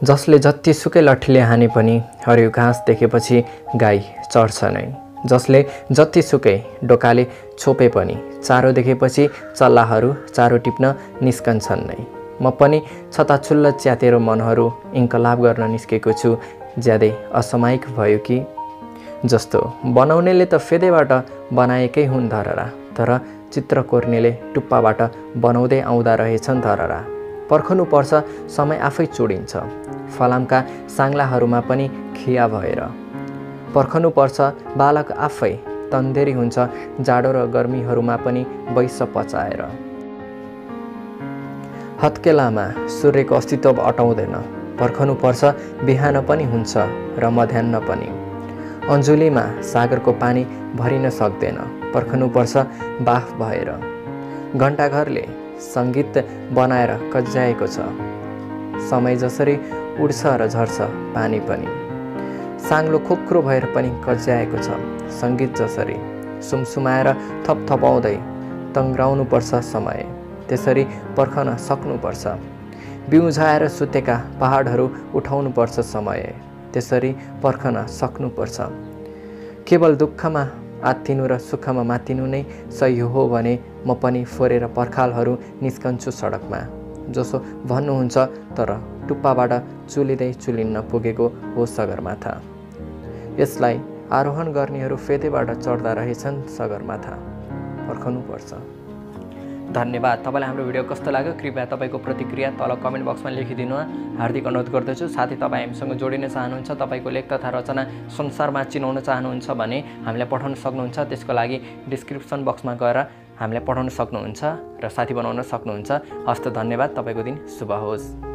जसले जतिसुकै लठीले हाने पनि हरियो घाँस देखेपछि गाई चढ्छ नै। जसले जतिसुकै डोकाले छोपे पनि चारो देखेपछि चल्लाहरू चारो टिप्न निस्कन्छन् नै। म पनि छताछुल्ल च्यातेर मनहरू इन्कलाब गर्न निस्केको छु। ज्यादै असामयिक भयो कि जस्तो। बनाउनेले त फेदेबाट बनाएकै हुन् धरहरा, तर चित्र कोर्नेले टुप्पाबाट बनाउँदै आउँदा रहेछन् धरहरा। पर्खनुपर्छ समय आफै चुडिन्छ फलामका साङ्लाहरूमा पनि खिया भएर। पर्खनुपर्छ बालक आफै तन्देरी हुन्छ जाडो र गर्मीहरूमा पनि वैश पचाएर। हत्केलामा सूर्यको अस्तित्व अटाउँदैन। पर्खनुपर्छ बिहान पनि हुन्छ र मध्याह्न पनि। अन्जुलीमा सागरको पानी भरिन सक्दैन। पर्खनुपर्छ बाफ भएर। घण्टाघरले सङ्गीत बनाएर कज्जाएको छ। समय जसरी उड्छ र झर्छ पानी पनि। साङ्लो खोक्रो भएर पनि कज्जाएको छ सङ्गीत जसरी। सुमसुमाएर थपथपाउँदै तङ्ग्राउनुपर्छ समय। त्यसरी पर्खन सक्नुपर्छ। बिउझाएर सुतेका पहाडहरू उठाउनुपर्छ समय। त्यसरी पर्खन सक्नुपर्छ। केवल दुःखमा आत्तिनु र सुखमा मात्तिनु नै सही हो भने म पनि फोरेर पर्खालहरू निस्कन्छु सडकमा। जसो भन्नुहुन्छ तर टुप्पाबाट चुलिँदै चुलिन्न पुगेको हो सगरमाथा। यसलाई आरोहण गर्नेहरू फेदेबाट चढ्दा रहेछन् सगरमाथा। पर्खनुपर्छ। धन्यवाद। तपाईँलाई हाम्रो भिडियो कस्तो लाग्यो कृपया तपाईँको प्रतिक्रिया तल कमेन्ट बक्समा लेखिदिनु हार्दिक अनुरोध गर्दछु। साथै तपाईँ हामीसँग जोडिन चाहनुहुन्छ, तपाईँको लेख तथा रचना संसारमा चिनाउन चाहनुहुन्छ भने हामीलाई पठाउन सक्नुहुन्छ। त्यसको लागि डिस्क्रिप्सन बक्समा गएर हामीलाई पठाउन सक्नुहुन्छ र साथी बनाउन सक्नुहुन्छ। हस्त धन्यवाद। तपाईँको दिन शुभ होस्।